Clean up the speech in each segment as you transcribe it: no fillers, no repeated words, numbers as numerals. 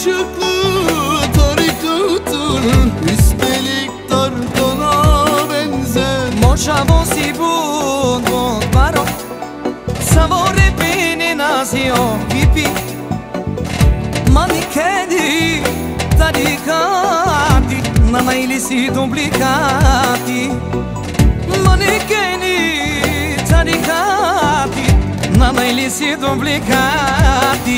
Yakışıklı tarikatın, üstelik Tarkan'a benzer. Močavo si bud baro, savore bene nasio pipi. Manikedi tarikati, nanailisi duplicati. Manikedi tarikati, nanailisi duplicati.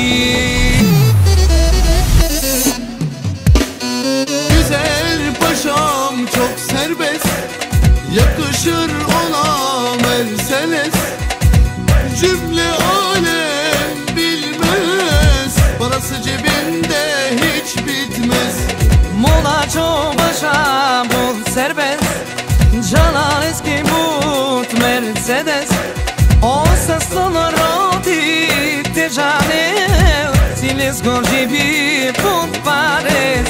Güzel paşam çok serbest, yakışır ona Mercedes. Cümle alem bilmez, parası cebinde hiç bitmez. Monaco başa bud serbest, Canan eski but Mercedes. O sesler roti te janel, si les gorgibi put pares.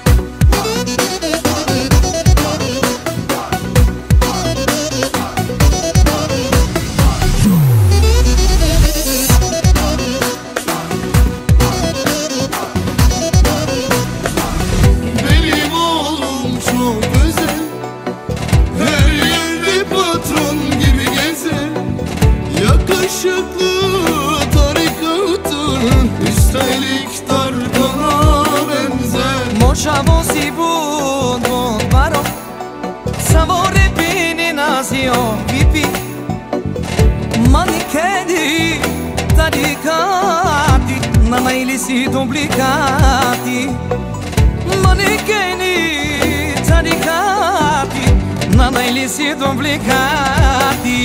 Benim oğlum çok özel, her yerde patron gibi gezer. Yakışıklı tarikatın, üstelik Tarkan'a benzer. Močavo si bud baro, savore bene nasio pipi. Manikedi tarikati, nanailisi duplicati. Manikedi tarikati, nanailisi duplicati.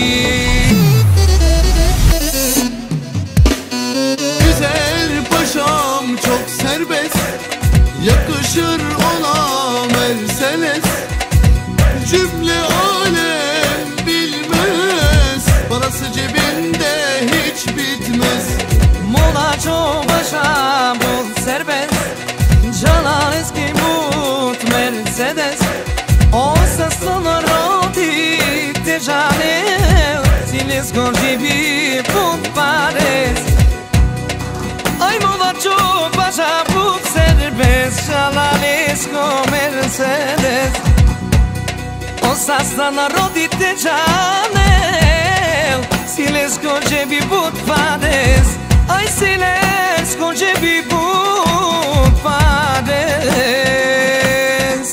Güzel paşam çok serbest, yakışır ona Mercedes. Cümle alem bilmez, parası cebinde hiç bitmez. Monaco başa bud serbest, Canan eski but Mercedes. O sesler roti te janel, si les gorgibi put pares. Ay monaco başa bud serbest, Canan eski Mercedes. O sesler roti te janel, si les gorgibi put pares. Ay si les gorgibi put pares.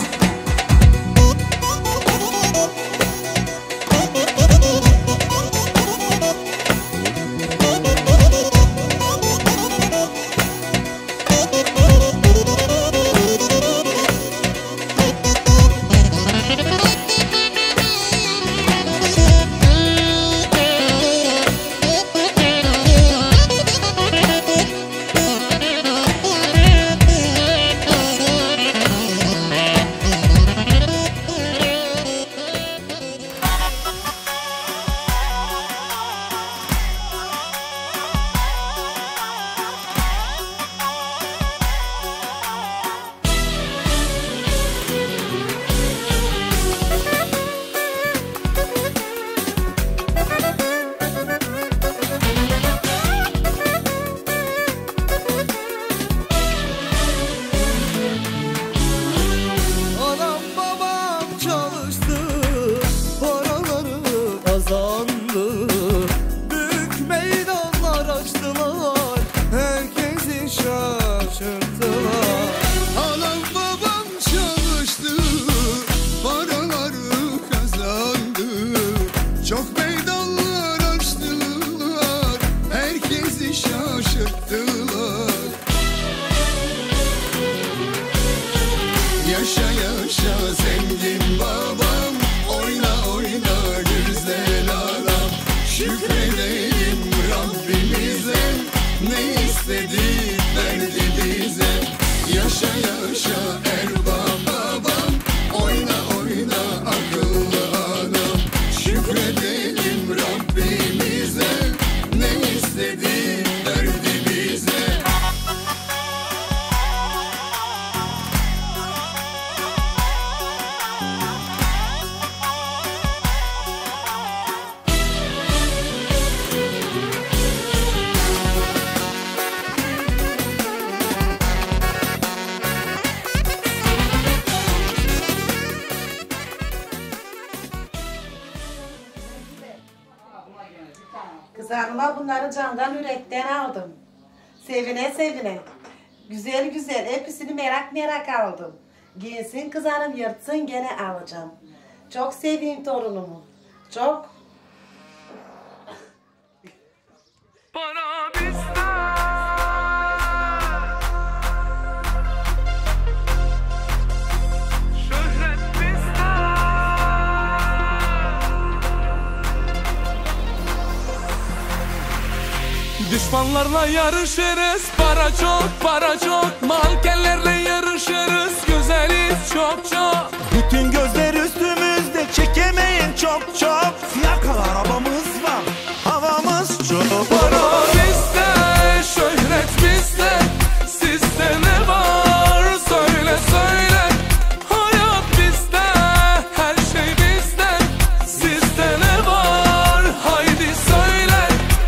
Kız hanıma bunları candan yürekten aldım. Sevine sevine. Güzel güzel hepsini merak aldım. Giyinsin kız hanım yırtsın gene alacağım. Çok seveyim torunumu. Çok. Para bizde, şöhret bizde. Düşmanlarla yarışırız, para çok, mankenlerle yarışırız, güzeliz çok. Bütün gözler üstümüzde, çekemeyin çok. Fiyakalı arabamız var, havamız çok. Para bizde, şöhret bizde, sizde ne var söyle. Hayat bizde, her şey bizde, sizde ne var haydi söyle.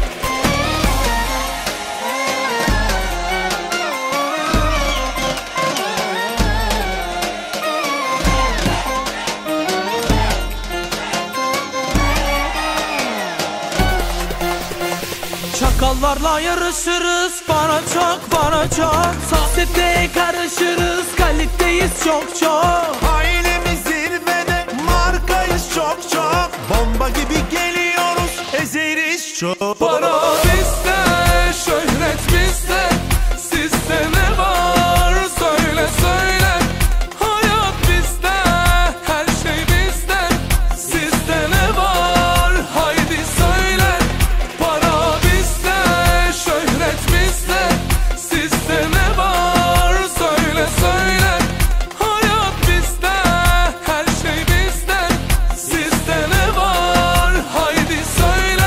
Çakallarla yarışırız, para çok. Sosyeteye karışırız, kaliteyiz çok. Ailemiz zirvede, markayız çok. Bomba gibi geliyoruz, ezeriz çok. Para bizde, şöhret bizde, sizde ne var söyle. Hayat bizde, her şey bizde, sizde ne var haydi söyle. Para bizde, şöhret bizde, sizde ne var söyle. Hayat bizde, her şey bizde, sizde ne var haydi söyle.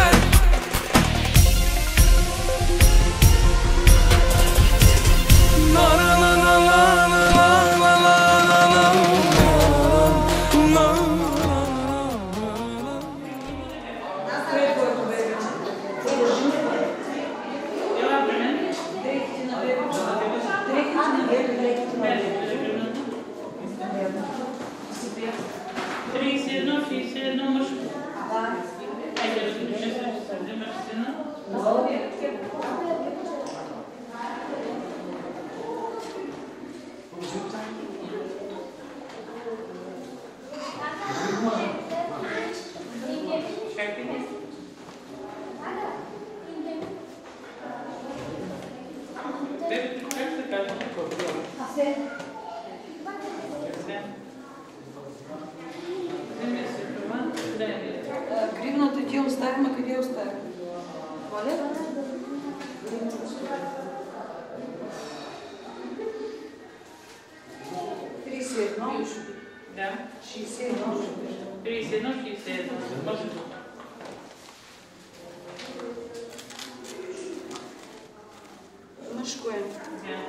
Гривната ти оставим, а къде оставим? Моля? Да. 31, 61. Може да. Мъжко е. Да.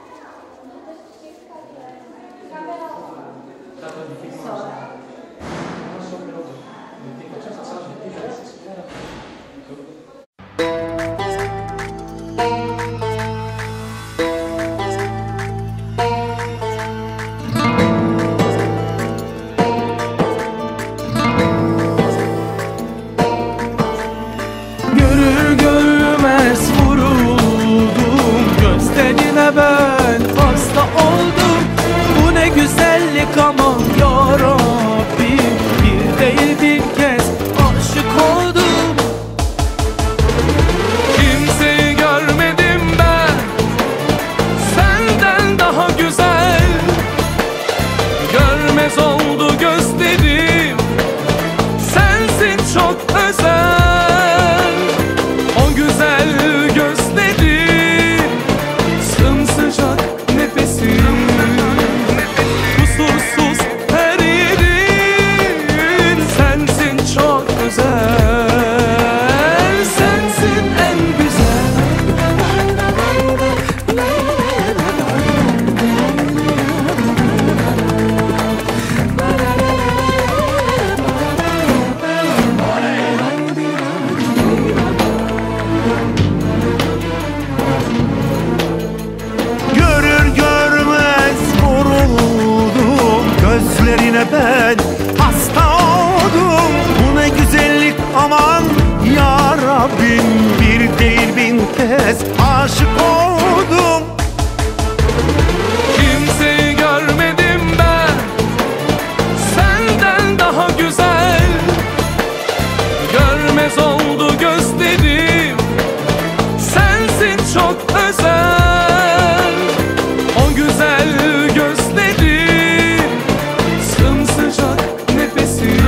Görür görmez vuruldum, gözlerine ben hasta oldum. Bu ne güzellik aman yarabbim, bir değil bin kez aşık oldum. Kimseyi görmedim ben senden daha güzel, görmez oldu gözlerim, sensin çok özel. O güzel gözlerin sımsıcak bir değil 1000 kez aşık oldum. Kimseyi görmedim ben senden daha güzel. Görmez oldu gözlerim, sensin çok özel. O güzel gözlerin, sımsıcak nefesin,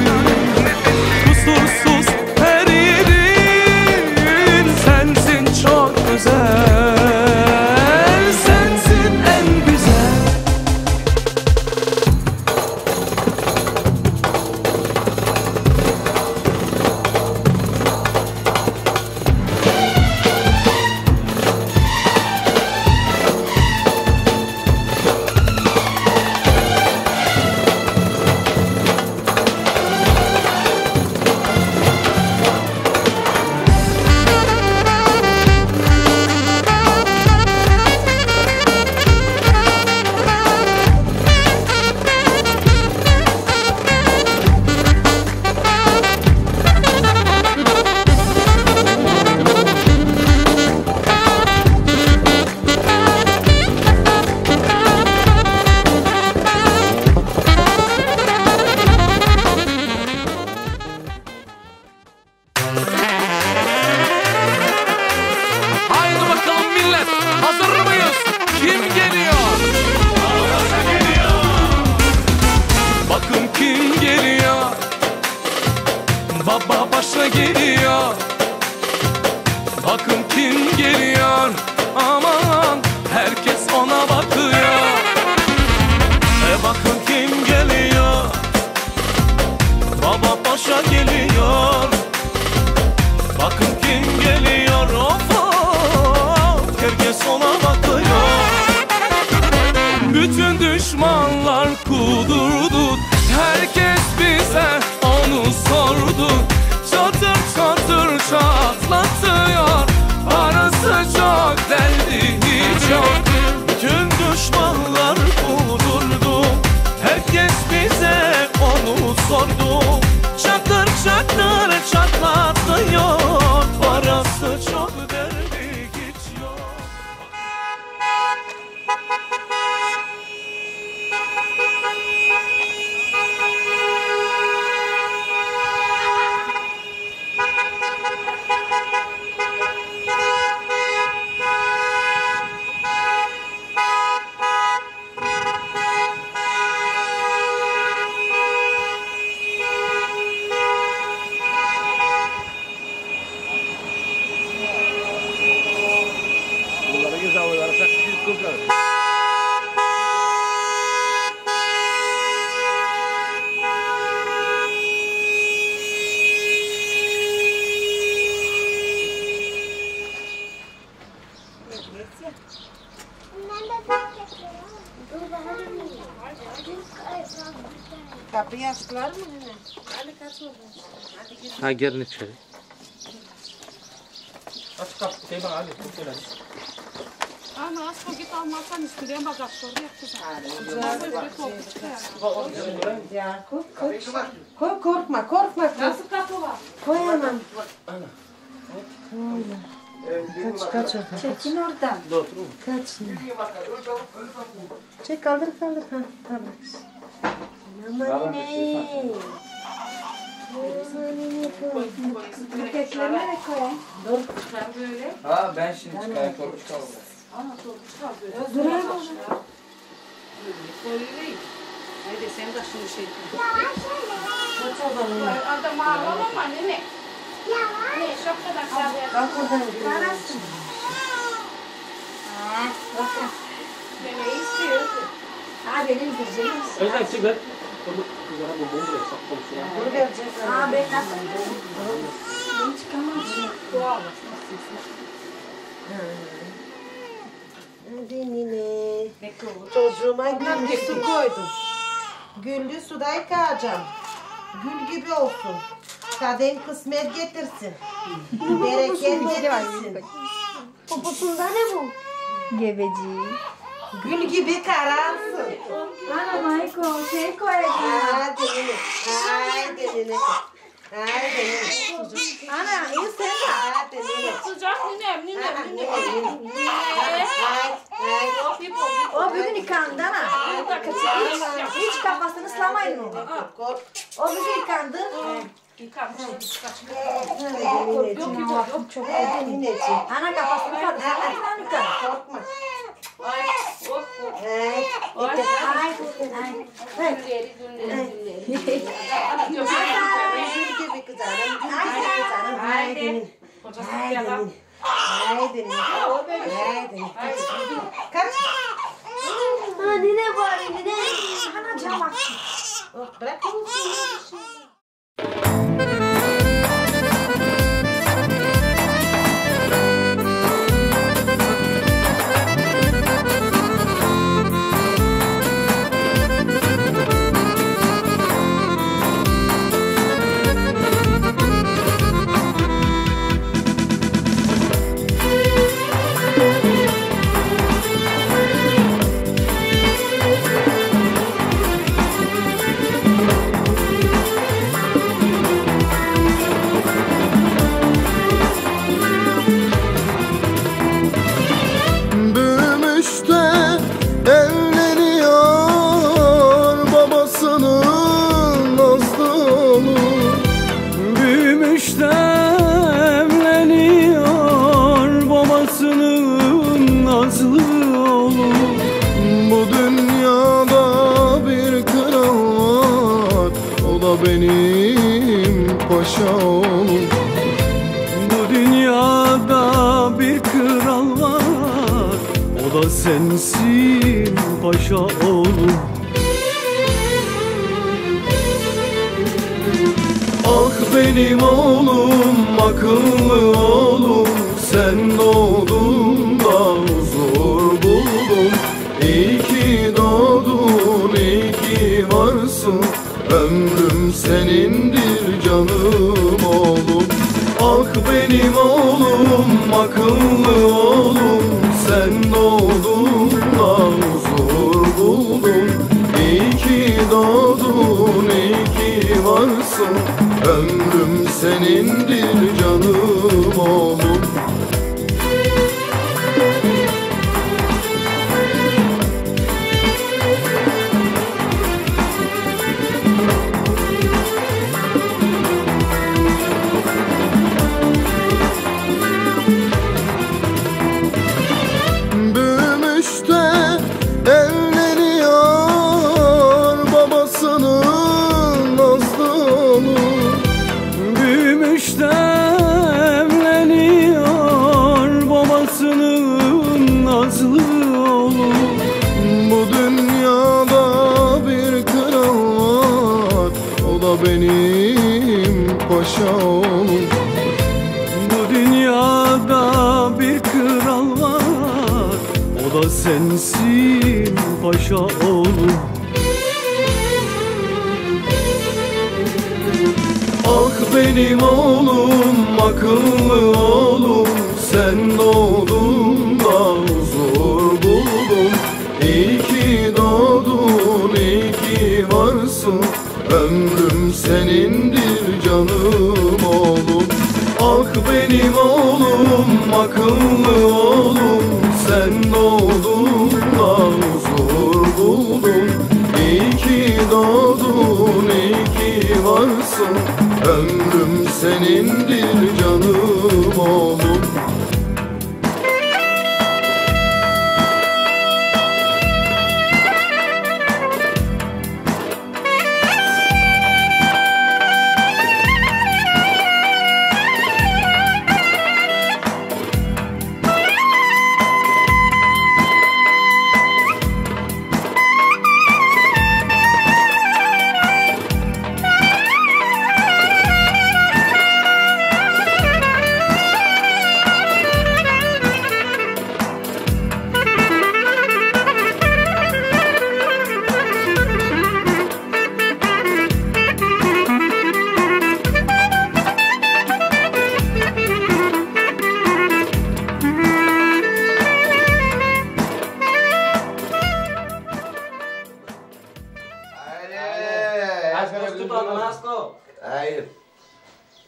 kusursuz her yerin, sensin çok özel. Sensin en güzel. Haydi bakalım millet, hazır mıyız? Kim geliyor? Bakın kim geliyor? Baba başa geliyor. Bakın kim geliyor? Aman herkes ona bakıyor. Bakın kim geliyor? Baba başa geliyor. Bakın kim geliyor? Of of, herkes ona bakıyor. Bütün düşmanlar kudurdu, herkes bize onu sordu. Çatır çatır çatlatıyor, parası çok, derdi hiç yok. Bütün düşmanlar kudurdu, herkes bize onu sordu. Çatır çatır çatlatıyor, parası çok, derdi hiç yok. Kapıyı açtılar mı yine? Hadi kaç oldu? Hadi gir. Ha gelin içeri. Aç kapıyı bana hadi. Ana asla git almazsan istiyorum bak akşam yapacağız. Ya koy korkma korkma. Nasıl kapı var? Koy hemen. Kaç oradan. Çekin oradan. Kaç. Çek kaldır. Ha tamam. Aman ne? Paketleri nereye koyayım? Dur. Böyle. Ha ben şimdi çıkayım korku çıkalım. Ana torku çıkar böyle. Dur ya. Haydi sen de şimdi şey. Kaç oradan. Adam ağlama ne? Ne şapkadan sen. Kalk oradan. Ne istiyorsun? Ha benim güzelim. Özlem çık lan. Dur verecek. Ha ben nasıl? Ben çıkamam. Doğal. Hadi nine. Çocuğuma güllü su koydum. Güllü suda yıkayacağım. Gül gibi olsun. Kadın kısmet getirsin. Bereket getirsin. Poposunda ne bu? Gebeci. Gül gibi kararsın. Ana Mayko şey koyacağım. Hadi nine. Hadi nine. Ay benim çocuk. Ana iyi sen de. Ay benim. Sıcak ninem. O bugün yıkandı ana. Hiç kafasını ıslamayın o. O bugün yıkandı. Çok ana kafasını kaldı. Sen yıkan. Korkma. Gibi kızarım. Ay benim. Ay benim. Kaç. Nine var nine. Ana cam açtı. Bırak olsun. Benim paşa oğlum. Bu dünyada bir kral var, o da sensin paşa oğlum. Ah benim oğlum, akıllı oğlum, sen doğdun da huzur buldum. İyi ki doğdun, iyi ki varsın, ömrüm senindir canım oğlum. Ah benim oğlum, akıllı oğlum, sen doğdun da huzur buldum. İyi ki doğdun, iyi ki varsın, ömrüm senindir canım oğlum. Benim paşa oğlum. Bu dünyada bir kral var, o da sensin paşa oğlum. Ah benim oğlum, akıllı oğlum, sen doğdun da huzur buldum. İyi ki doğdun, iyi ki varsın, ömrüm senindir canım oğlum. Ah benim oğlum, akıllı oğlum, sen doğdun da huzur buldum. İyi ki doğdun, iyi ki varsın, ömrüm senindir canım oğlum.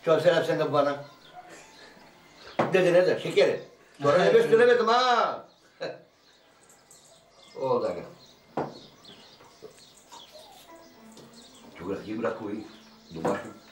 Çok selam sen de bana. Dedene de şekeri. Sonra nefes göremedim ha. Oldu aga. Çok iyi bırak koyayım. Dur bakayım.